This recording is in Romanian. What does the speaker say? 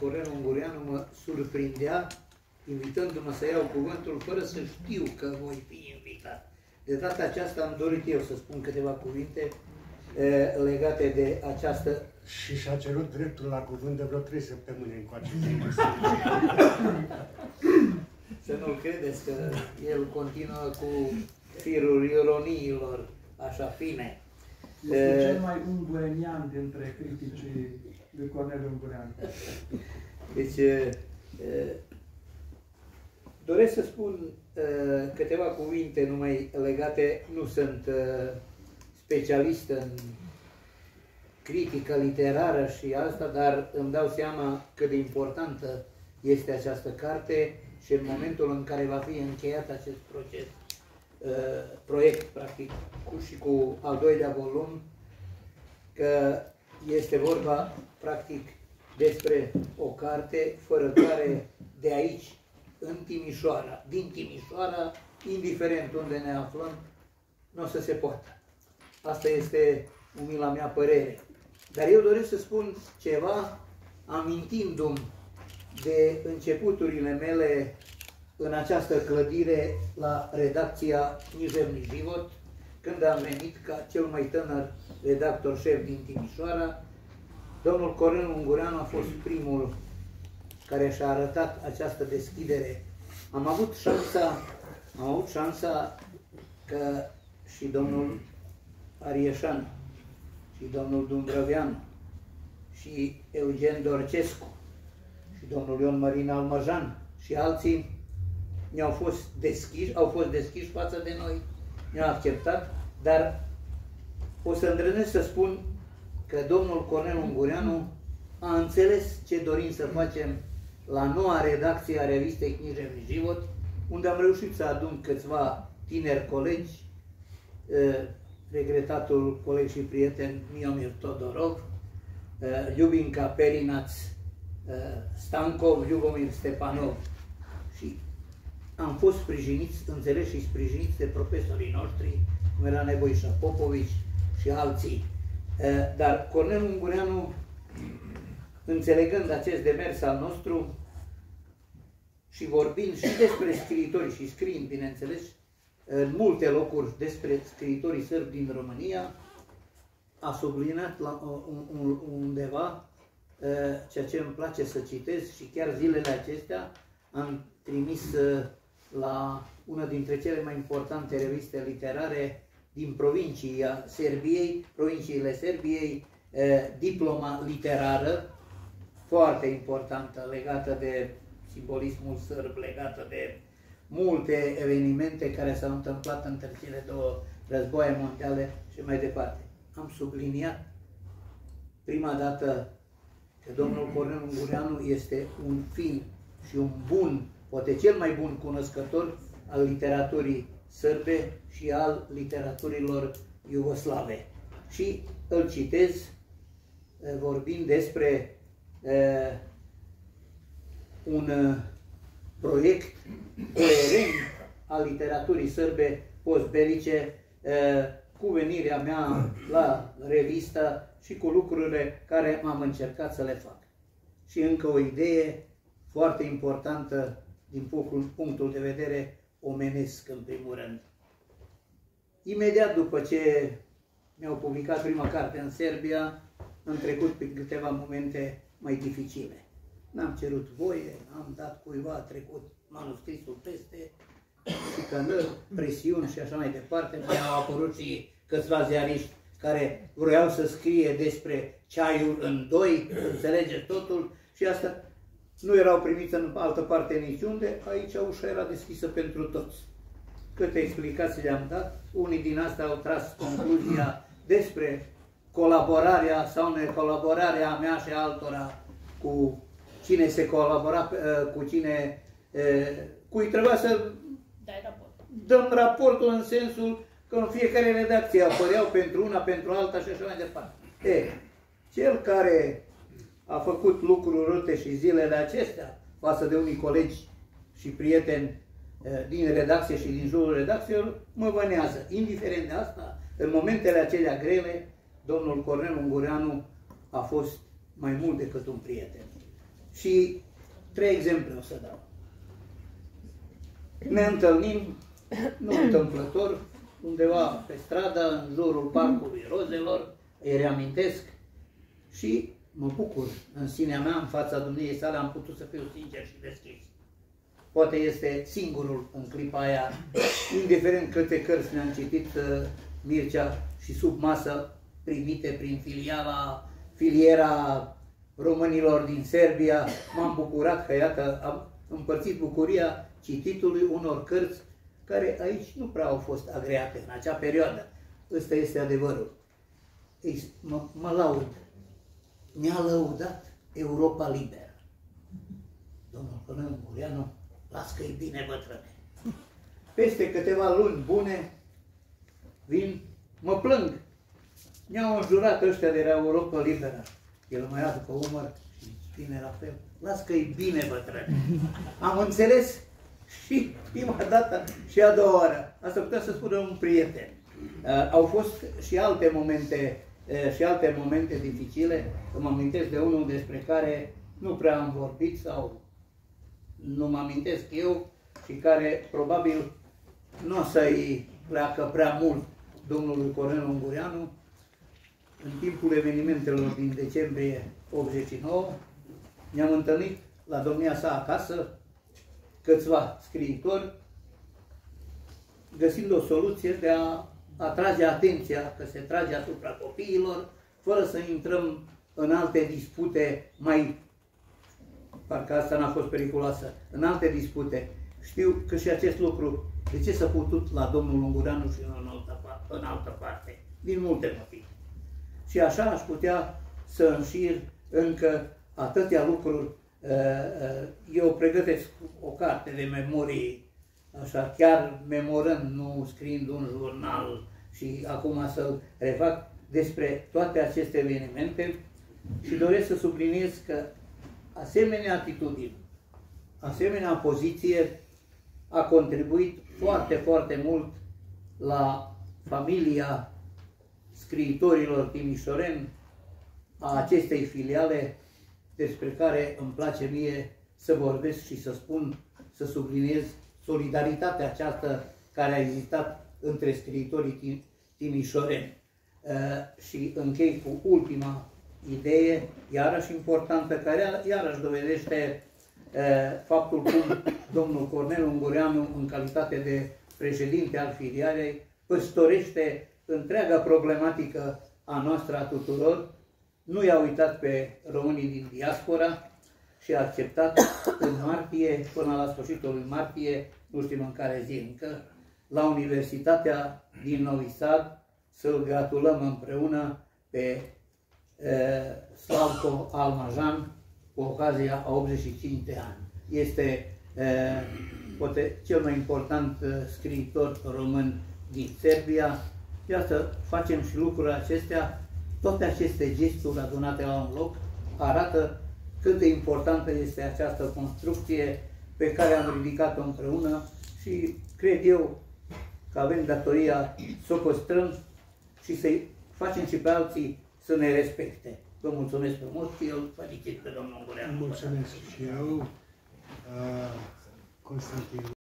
Cornel Ungureanu mă surprindea invitându-mă să iau cuvântul fără să știu că voi fi invitat. De data aceasta am dorit eu să spun câteva cuvinte legate de această... Și și-a cerut dreptul la cuvânt de vreo 3 săptămâni încoace. Să nu credeți că el continuă cu firul ironiilor așa fine. Este cel mai ungurenian dintre criticii lui Cornel Ungureanu. Deci, doresc să spun câteva cuvinte numai legate, nu sunt specialist în critică literară și asta, dar îmi dau seama cât de importantă este această carte și în momentul în care va fi încheiat acest proiect, practic, și cu al doilea volum, că este vorba, practic, despre o carte fără care de aici, în Timișoara, din Timișoara, indiferent unde ne aflăm, nu o să se poată. Asta este umila mea părere. Dar eu doresc să spun ceva amintindu-mi de începuturile mele în această clădire la redacția Književni Život, când am venit ca cel mai tânăr redactor șef din Timișoara. Domnul Cornel Ungureanu a fost primul care și-a arătat această deschidere. Am avut șansa că și domnul Arieșan, și domnul Dumbrăveanu, și Eugen Dorcescu, și domnul Ion Marin Almăjan, și alții au fost deschiși față de noi, ne-au acceptat, dar o să îndrăznesc să spun că domnul Cornel Ungureanu a înțeles ce dorim să facem la noua redacție a revistei Književni Život, unde am reușit să adun câțiva tineri colegi, regretatul coleg și prieten Miomir Todorov, Ljubinka Perinaț Stankov, Ljubomir Stepanov, și am fost sprijiniți, înțeleși și sprijiniți de profesorii noștri, cum era Nevoișa Popovici și alții. Dar Cornel Ungureanu, înțelegând acest demers al nostru și vorbind și despre scriitori și scriind, bineînțeles, în multe locuri despre scriitorii sârbi din România, a subliniat undeva ceea ce îmi place să citesc și chiar zilele acestea am trimis la una dintre cele mai importante reviste literare din provinciile Serbiei, diploma literară, foarte importantă, legată de simbolismul sârb, legată de multe evenimente care s-au întâmplat între cele două războaie mondiale și mai departe. Am subliniat prima dată că domnul Cornel Ungureanu este un fin și un bun, poate cel mai bun cunoscător al literaturii sârbe și al literaturilor iugoslave. Și îl citez vorbind despre un proiect coerent al literaturii sârbe postbelice, cu venirea mea la revistă și cu lucrurile care am încercat să le fac. Și încă o idee foarte importantă din punctul de vedere omenesc, în primul rând. Imediat după ce mi-au publicat prima carte în Serbia, am trecut prin câteva momente mai dificile. N-am cerut voie, am dat cuiva, a trecut manuscrisul peste, șicanări, presiuni și așa mai departe. Mi-au apărut și câțiva ziariști care vreau să scrie despre ceaiul în doi, înțelegeți totul, și asta nu erau primiți în altă parte niciunde, aici ușa era deschisă pentru toți. Câte explicații le-am dat, unii din astea au tras concluzia despre colaborarea sau necolaborarea mea și altora cu cine se colabora, cu cine, cui trebuia să dăm raportul în sensul că în fiecare redacție apăreau pentru una, pentru alta și așa mai departe. Cel care a făcut lucruri rute și zilele acestea față de unii colegi și prieteni din redacție și din jurul redacțiilor, mă vânează. Indiferent de asta, în momentele acelea grele, domnul Cornel Ungureanu a fost mai mult decât un prieten. Și 3 exemple o să dau. Ne întâlnim, nu întâmplător, undeva pe stradă, în jurul Parcului Rozelor, îi reamintesc și mă bucur în sinea mea, în fața Dumnezei sale, am putut să fiu sincer și deschis. Poate este singurul în clipa aia, indiferent câte cărți ne-am citit Mircea și sub masă primite prin filiera românilor din Serbia, m-am bucurat că, iată, am împărțit bucuria cititului unor cărți care aici nu prea au fost agreate în acea perioadă. Ăsta este adevărul. Mă laud. Mi-a lăudat Europa Liberă. Domnul Cornel Ungureanu, las că-i bine, bătrâne. Peste câteva luni bune, vin, mă plâng. Mi-au înjurat ăștia de la Europa Liberă. El mă ia după umăr și spune la fel, las că-i bine, bătrâne. Am înțeles și prima dată și a doua oară. Asta putea să spună un prieten. Au fost și alte momente dificile. Îmi amintesc de unul despre care nu prea am vorbit sau nu mă amintesc eu și care probabil nu o să-i pleacă prea mult domnului Cornel Ungureanu. În timpul evenimentelor din decembrie 89 ne-am întâlnit la domnia sa acasă, câțiva scriitori, găsind o soluție de a atrage atenția că se trage asupra copiilor, fără să intrăm în alte dispute mai, parcă asta n-a fost periculoasă, în alte dispute. Știu că și acest lucru, de ce s-a putut la domnul Ungureanu și în altă parte? Din multe motive. Și așa aș putea să înșir încă atâtea lucruri. Eu pregătesc o carte de memorii, așa, chiar memorând, nu scriind un jurnal și acum să-l refac despre toate aceste evenimente și doresc să subliniez că asemenea atitudine, asemenea poziție a contribuit foarte, foarte mult la familia scriitorilor timișoreni a acestei filiale, despre care îmi place mie să vorbesc și să spun, să subliniez solidaritatea aceasta care a existat între scriitorii timișoreni. Și închei cu ultima idee, iarăși importantă, care iarăși dovedește faptul cum domnul Cornel Ungureanu, în calitate de președinte al filialei, păstorește întreaga problematică a noastră a tuturor, nu i-a uitat pe românii din diaspora și a acceptat în martie, până la sfârșitul lui martie, nu știm în care zi încă, la Universitatea din Novi Sad, să-l gratulăm împreună pe Slavko Almajan cu ocazia a 85 de ani. Este poate cel mai important scriitor român din Serbia. Iată, facem și lucrurile acestea, toate aceste gesturi adunate la un loc arată cât de importantă este această construcție pe care am ridicat-o împreună și cred eu că avem datoria să o păstrăm și să-i facem și pe alții să ne respecte. Vă mulțumesc frumos și eu felicit pe domnul Ungureanu. Mulțumesc și eu, Constantin.